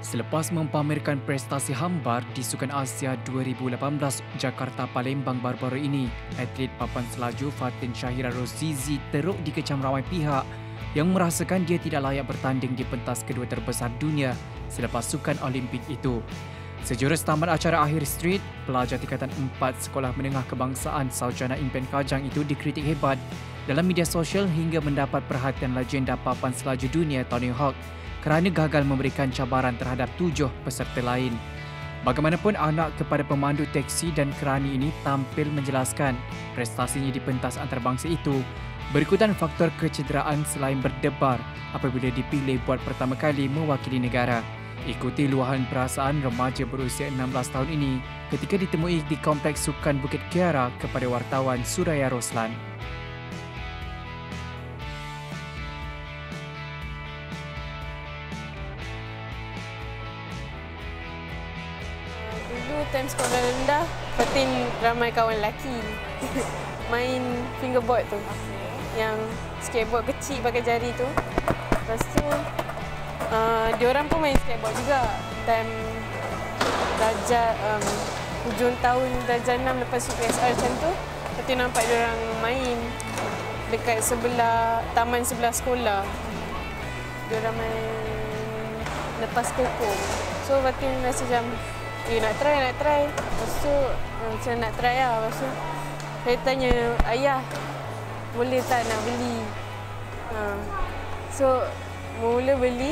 Selepas mempamerkan prestasi hambar di Sukan Asia 2018 Jakarta Palembang baru-baru ini, atlet papan selaju Fatin Shahira Rozizi teruk dikecam ramai pihak yang merasakan dia tidak layak bertanding di pentas kedua terbesar dunia selepas Sukan Olimpik itu. Sejurus tamat acara akhir street, pelajar tingkatan 4 Sekolah Menengah Kebangsaan Sarjana Impian Kajang itu dikritik hebat dalam media sosial hingga mendapat perhatian legenda papan selaju dunia Tony Hawk kerana gagal memberikan cabaran terhadap 7 peserta lain. Bagaimanapun, anak kepada pemandu teksi dan kerani ini tampil menjelaskan prestasinya di pentas antarabangsa itu berikutan faktor kecederaan selain berdebar apabila dipilih buat pertama kali mewakili negara. Ikuti luahan perasaan remaja berusia 16 tahun ini ketika ditemui di Kompleks Sukan Bukit Kiara kepada wartawan Suraya Roslan. Dulu time sekolah rendah, Fatin ramai kawan lelaki main fingerboard tu. Yang skateboard kecil pakai jari tu. Lepas tu, diorang pun main skateboard juga. Time darjah hujung tahun darjah 6 lepas UPSR macam tu, Fatin nampak diorang main dekat sebelah taman sebelah sekolah. Diorang main lepas kekong. So Fatin rasa macam nak try. Lepas tu macam nak try lah. Lepas tu saya tanya ayah, boleh tak nak beli? So mula beli.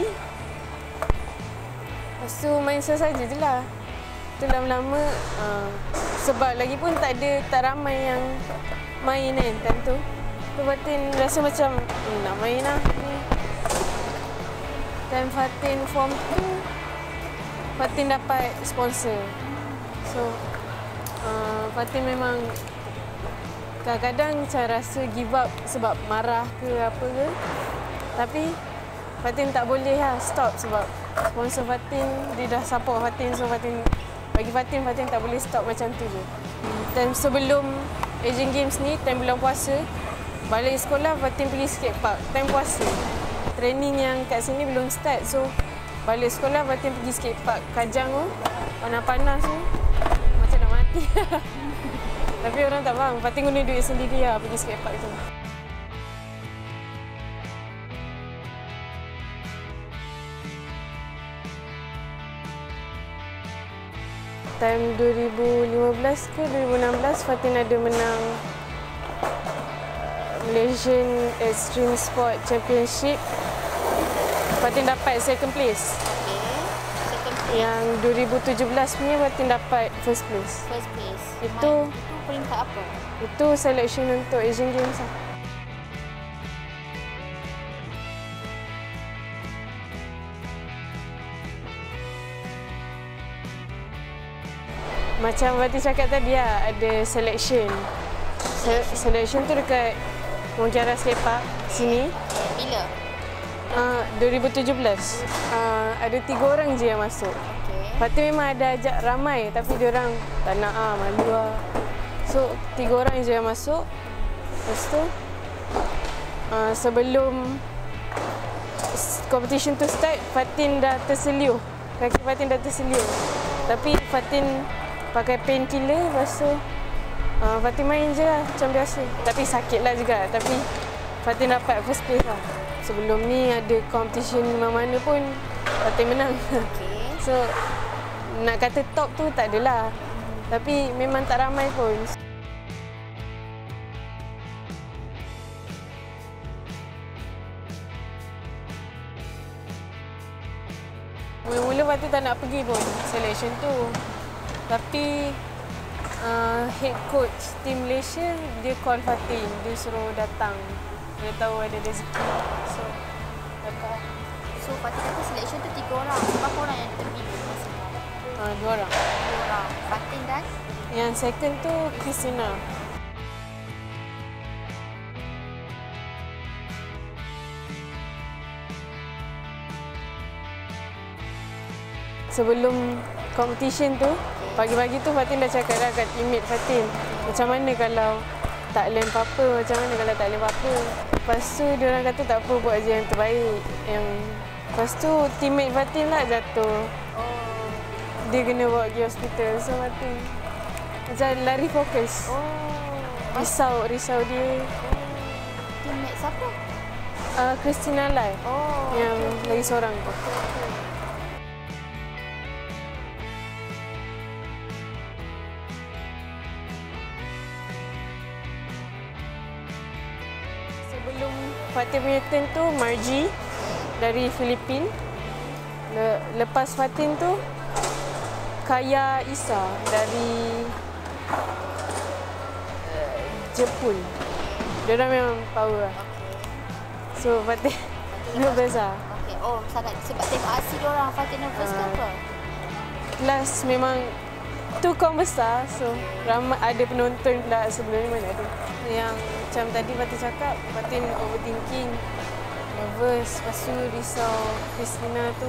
Lepas tu main saja je lah. Tu lama-lama sebab lagi pun tak ramai yang main kan time tu. Tu Fatin rasa macam nak main lah ni. Time Fatin form 2, Fatin dapat sponsor. So, Fatin memang kadang-kadang saya rasa give up sebab marah ke apa ke. Tapi Fatin tak boleh lah stop sebab sponsor Fatin, dia dah support Fatin. So, bagi Fatin tak boleh stop macam tu je. Time sebelum Asian Games ni, time bulan puasa, balik sekolah Fatin pergi skatepark. Time puasa, training yang kat sini belum start. So, balik sekolah, Fatin pergi skatepark Kajang tu. Panas-panas tu. Macam nak mati. Tapi orang tak faham. Fatin guna duit sendiri lah pergi skatepark tu. Time 2015 ke 2016, Fatin ada menang Malaysian Extreme Sport Championship. Fatin dapat second place. Yang 2017 punya Fatin dapat first place. First place. Itu peringkat apa? Itu selection untuk Asian Games lah. Macam Fatin cakap tadi lah, ada selection. Selection tu dekat Mungkiara Skatepark sini. Bila? 2017. Ada 3 orang je yang masuk. Fatin memang ada ajak ramai tapi diorang tak nak malu lah. So 3 orang je yang masuk. Lepas tu sebelum competition tu start, Fatin dah terseliuh. Kaki Fatin dah terseliuh. Tapi Fatin pakai painkiller. Lepas tu Fatin main je lah macam biasa. Tapi sakit lah juga. Tapi Fatin dapat first place lah. Sebelum ni ada competition mana-mana pun Fatin menang. So nak kata top tu tak adalah. Tapi memang tak ramai pun. Mula-mula Fatin tak nak pergi pun selection tu. Tapi head coach tim Malaysia dia call Fatin, dia suruh datang. Dia tahu ada rezeki. So datang. So Fatin kata selection tu 3 orang. Berapa orang yang terpilih masa tu? 2 orang. 2 orang. Fatin dan? Yang second tu Christina. Sebelum competition tu, pagi-pagi tu Fatin dah cakap dah kat teammate Fatin, macam mana kalau tak lem apa-apa, macam mana kalau tak lem apa-apa. Lepas tu diorang kata tak apa, buat je yang terbaik. Lepas tu teammate Fatin lah jatuh dia kena bawa pergi hospital. So Fatin macam lari fokus. Risau dia. Teammate siapa? Christina Lai yang lagi seorang tu. Sebelum Fatin punya turn tu, Margie dari Filipina. Lepas Fatin tu, Kaya Isa dari Jepun. Diorang memang power lah. So Fatin nervous lah. Okay. Oh, sangat sebab tengok aksi diorang Fatin nervous ke apa? Plus memang tu kaum besar, so ramai ada penonton pula sebelum ni mana ada. Yang macam tadi Fatin cakap, Fatin overthinking, nervous, lepas tu risau Christina tu.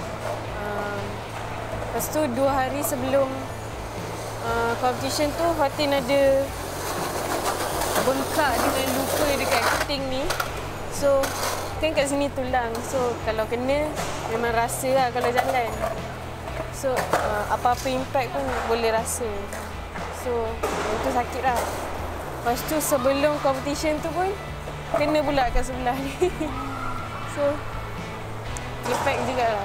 Lepas tu 2 hari sebelum competition tu, Fatin ada bengkak dengan luka dekat keting ni. So kan kat sini tulang, so kalau kena memang rasa lah kalau jalan. So apa-apa impact pun boleh rasa. So itu sakit lah. Lepas tu sebelum competition tu pun kena pula kat sebelah ni. So impact jugalah.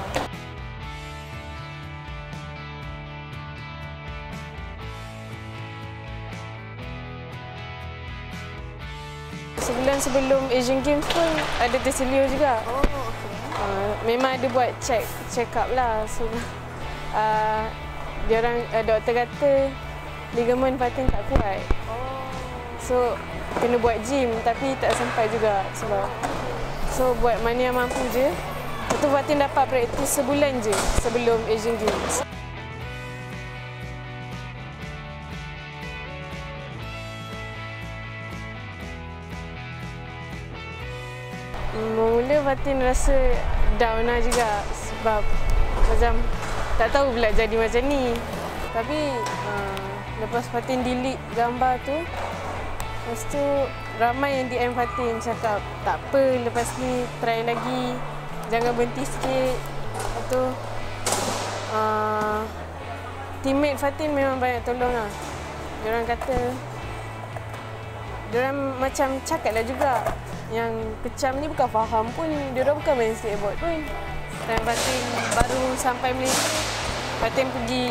Sebulan sebelum Asian Games pun ada terselia juga. Oh, okey. Memang ada buat check up lah. So diorang doktor kata ligamen Fatin tak kuat. So kena buat gym tapi tak sampai juga sebab. So buat mana yang mampu je. Lepas tu Fatin dapat praktis sebulan je sebelum Asian Games. Mula Fatin rasa down lah juga sebab macam tak tahu pula jadi macam ni. Tapi lepas Fatin delete gambar tu, lepas tu ramai yang DM Fatin cakap tak apa, lepas ni try lagi, jangan berhenti sikit. Lepas tu teammate Fatin memang banyak tolong lah. Diorang kata, diorang macam cakap lah juga yang kecam ni bukan faham pun, diorang bukan main skateboard pun. Dan Fatin baru sampai Malaysia, Fatin pergi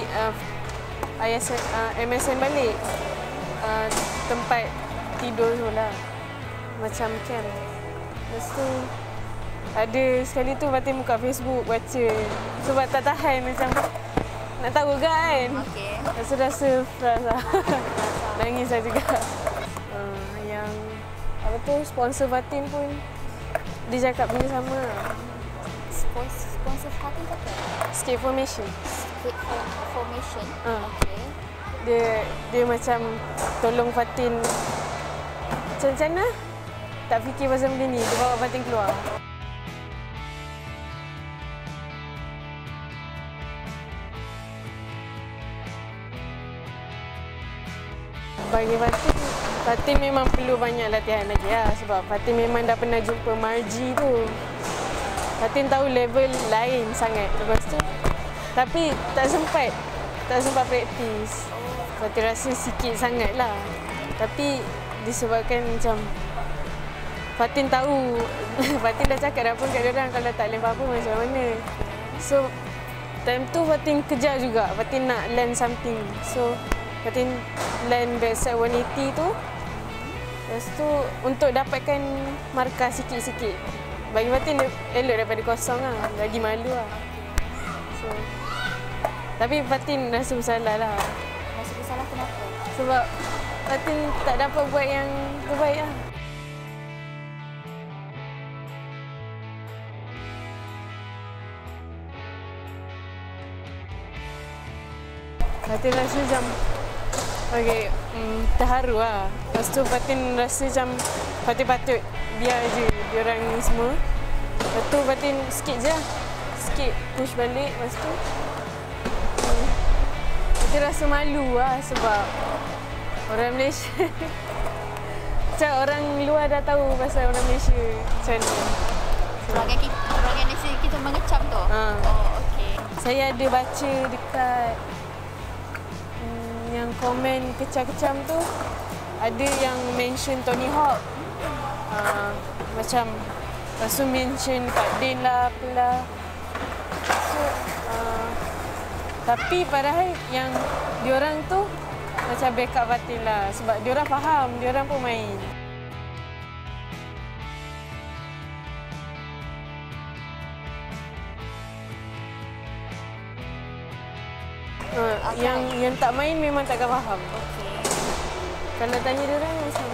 MSN balik, tempat tidur tu lah, macam camp. Lepas tu ada sekali tu Fatin buka Facebook baca sebab tak tahan, macam nak tahu kan. Okey. Rasa frust lah. Nangis lah juga. Yang apa tu, sponsor Fatin pun dia cakap benda sama. Sponsor Fatin kata? Skate Formation. Skate Formation? Okey. Dia macam tolong Fatin macam mana? Tak fikir pasal benda ni, dia bawa Fatin keluar. Bagi Fatin memang perlu banyak latihan lagi lah sebab Fatin memang dah pernah jumpa Margie tu. Fatin tahu level lain sangat lepas tu. Tapi tak sempat praktis. Fatin rasa sikit sangat lah. Tapi disebabkan macam Fatin tahu, Fatin dah cakap dah pun kat diorang kalau tak learn apa-apa macam mana. So time tu Fatin kejar juga, Fatin nak learn something. So Fatin learn backside 180 tu. Lepas tu untuk dapatkan markah sikit-sikit. Bagi Fatin elok daripada kosong lah, lagi malu lah. So, tapi Fatin rasa bersalah lah. Rasa bersalah kenapa? Sebab Fatin tak dapat buat yang terbaik lah. Fatin rasa macam terharu lah. Lepas tu Fatin rasa macam Fatin patut biar je diorang ni semua. Lepas tu Fatin sikit je lah. Sikit push balik. Lepas tu Fatin rasa malu lah sebab orang Malaysia macam orang luar dah tahu pasal orang Malaysia macam ni. Orang Malaysia kita mengecam tu? Oh, okey. saya ada baca dekat yang komen kecam-kecam tu, ada yang mention Tony Hawk. Macam lepas tu mention Kak Din lah, apalah. So, tapi padahal yang diorang tu macam backup batin lah. Sebab diorang faham, diorang pun main. Yang tak main memang takkan faham. Okey. Kalau tanya diorang macam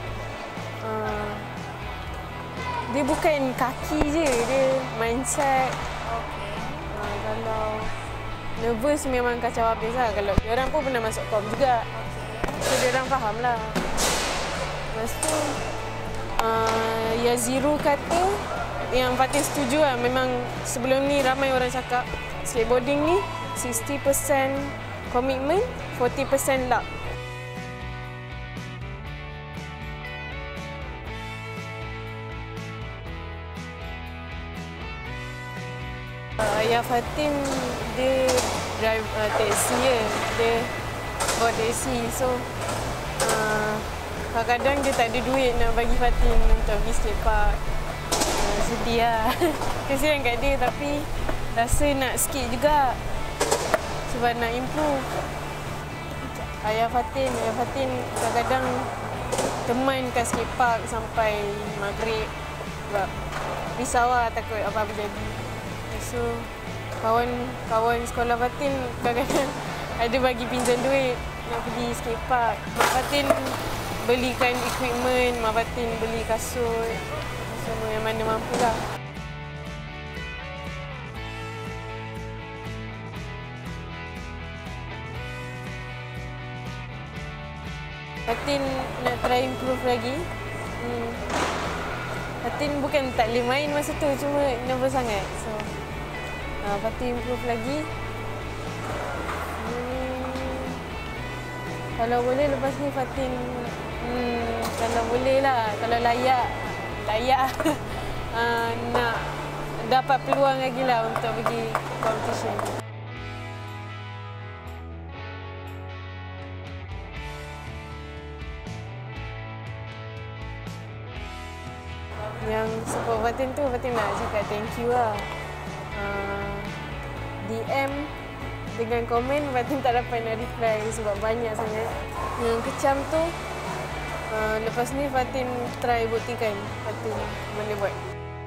dia bukan kaki je, dia mindset. Okey. Kalau nervous memang kacau habis lah. Kalau diorang pun pernah masuk kom juga. So diorang faham lah. Lepas tu Yaziro kata yang Fatin setuju lah. Memang sebelum ni ramai orang cakap skateboarding ni 60% commitment, 40% luck. Ayah Fatin dia drive taxi je. Dia bawa taxi. So kadang-kadang dia tak ada duit nak bagi Fatin untuk pergi skatepark. Sedih lah. Kesian kat dia tapi rasa nak skate juga. Sebab nak improve. Ayah Fatin kadang-kadang teman kat skatepark sampai maghrib. Sebab risau lah takut apa-apa jadi. So, kawan sekolah Fatin kadang-kadang ada bagi pinjam duit nak pergi skatepark. Mak Fatin belikan equipment, Mak Fatin beli kasut, semua yang mana mampu lah. Fatin nak try improve lagi. Fatin bukan tak boleh main masa tu, cuma nervous sangat. So, Fatin improve lagi. Kalau boleh lepas ni Fatin, kalau boleh lah, kalau layak nak dapat peluang lagi lah untuk pergi competition. Yang support Fatin tu, Fatin nak cakap thank you lah. DM dengan komen Fatin tak dapat nak reply sebab banyak sangat. Yang kecam tu, lepas ni Fatin try buktikan Fatin boleh buat.